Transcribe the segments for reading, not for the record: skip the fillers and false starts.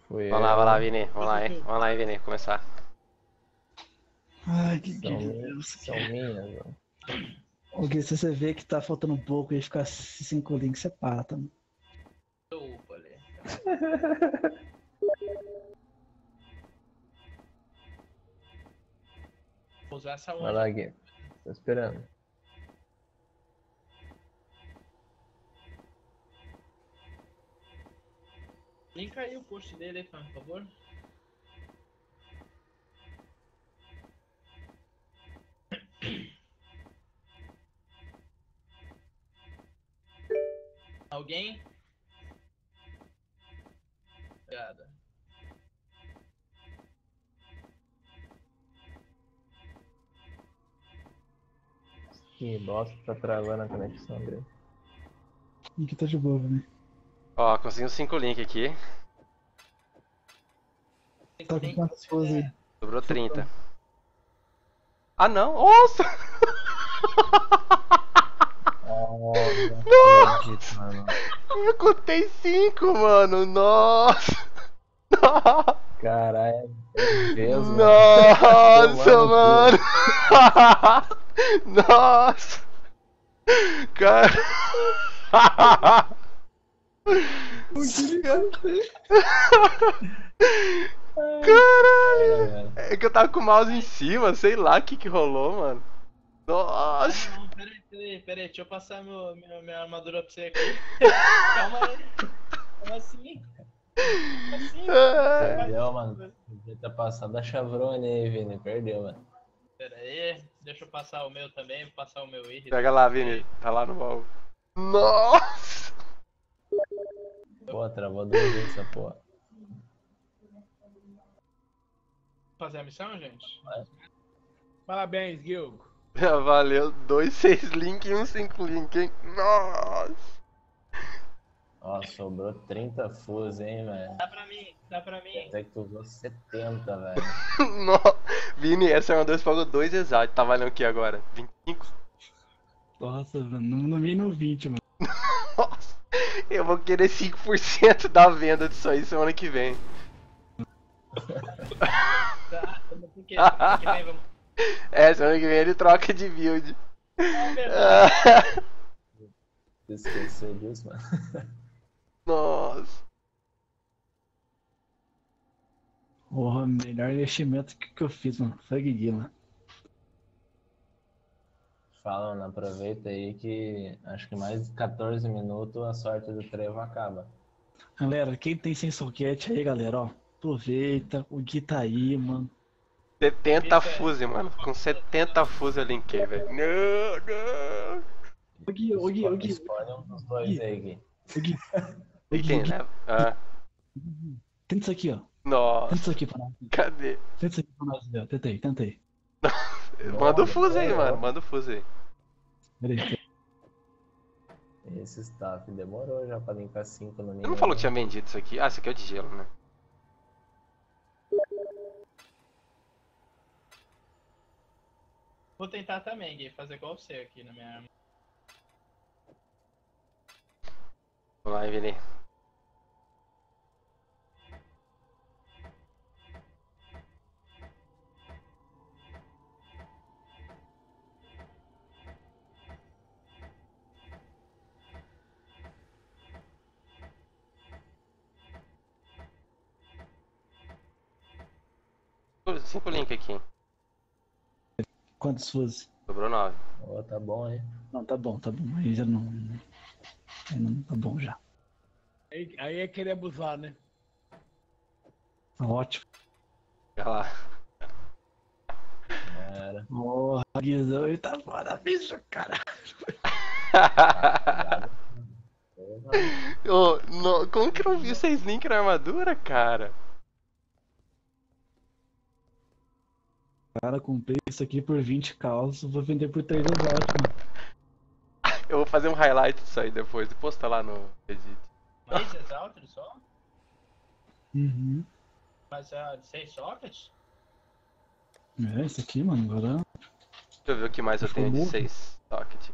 Fui Vai lá, eu. Vini. Vamos lá, hein? Vamos lá, hein, Vini. Começar. Ai, que São, Deus. são minhas, mano. Porque se você vê que tá faltando um pouco e ficar 5 links, você para, tá? Opa, ali. Vou usar essa Vai onda. lá, Gui. Tô esperando. Linka aí o post dele aí, por favor. Alguém? Obrigado. Que bosta, tá travando a conexão dele. Aqui tá de boa, né? Ó, consegui uns 5 links aqui. Tá com quantas fuas aí? Sobrou 30. Ah, não! Nossa! Oh, Não! não acredito, mano. Eu contei 5, mano! Nossa! Nossa! Caralho, 10 vezes, mano. Nossa, Tomando mano! Nossa! Cara! Caralho! velho. É que eu tava com o mouse em cima, sei lá o que rolou, mano. Nossa! Não, peraí, deixa eu passar minha armadura pra você aqui. Calma aí. Como assim? Como assim? Perdeu, mano. Podia ter passado a chavrone aí, Vini. Perdeu, mano. Pera aí, deixa eu passar o meu também, vou passar o meu item. Pega lá, Vini. Tá lá no baú. Nossa! Pô, travou 2 vezes essa porra. Fazer a missão, gente? Vai. Parabéns, Gil. Valeu. 2 6 link e um 5 link, hein? Nossa! Ó, sobrou 30 fusos, hein, velho. Dá pra mim. Até que tu usou 70, velho. No- Vini, essa é uma 2 pagou 2 exato. Tá valendo o que agora? 25? Nossa, mano, no mínimo 20, mano. Nossa! Eu vou querer 5% da venda disso aí semana que vem. Tá, por quê? Semana que vem vamos. É, semana que vem ele troca de build. Ah, verdade. Tu esqueceu disso, mano? Nossa. Porra, melhor investimento que eu fiz, mano. Foi Guigui, mano. Fala, mano, aproveita aí que acho que mais de 14 minutos a sorte do trevo acaba. Galera, quem tem sem soquete aí, galera, ó. Aproveita, o Gui tá aí, mano. 70 fuse, mano. Com 70 fuse eu linkei, velho. Não, não. Ô Gui. Escolhe um dos dois aí, Gui. Ô Gui, E quem, né? Ah, tenta isso aqui, ó. Tenta isso nossa. aqui pra nós. Cadê? Tenta isso aqui pra nós, ó. Tenta aí. Manda o fuse aí, mano. Manda o fuse aí. Peraí. Esse staff demorou já pra linkar 5 no Você mínimo. não falou que tinha vendido isso aqui? Ah, isso aqui é o de gelo, né? Vou tentar também, Gui, fazer igual você aqui na minha arma. Vamos lá, Vini. Cinco link aqui. Quantos fuzes? Sobrou 9. Ó, tá bom, hein? Não, tá bom. Aí já não. Aí não tá bom já. Aí é querer abusar, né? Tá ótimo. Olha lá. Era. Porra, Guizão, ele tá fora, bicho, cara. Ô, como que eu não vi 6 links na armadura, cara? Cara, comprei isso aqui por 20 calços, vou vender por 3 exóticos. Eu vou fazer um highlight disso aí depois e postar lá no Reddit. Mais exalto só? Uhum. Mas de 6 sockets? É, isso aqui, mano, agora. Deixa eu ver o que mais eu tenho de 6 socket.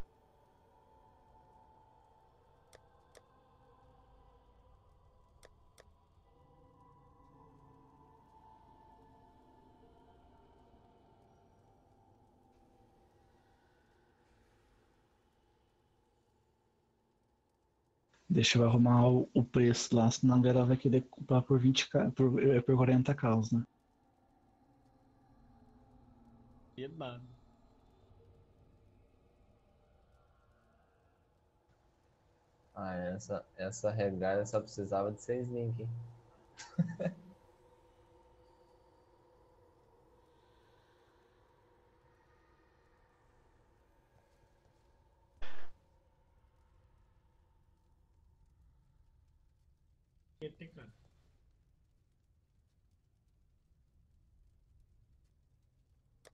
Deixa eu arrumar o preço lá, senão a galera vai querer comprar por 20k, por 40k, né? Que mano. Ah, essa regada só precisava de 6 links, hein? Que tem, cara.